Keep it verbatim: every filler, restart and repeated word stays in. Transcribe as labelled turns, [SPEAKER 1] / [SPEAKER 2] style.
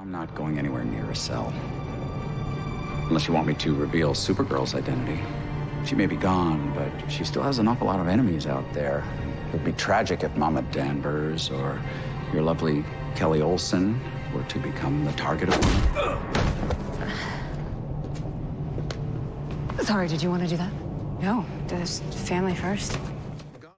[SPEAKER 1] I'm not going anywhere near a cell. Unless you want me to reveal Supergirl's identity. She may be gone, but she still has an awful lot of enemies out there. It would be tragic if Mama Danvers or your lovely Kelly Olsen were to become the target of one.
[SPEAKER 2] Sorry, did you want to do that?
[SPEAKER 3] No, just family first.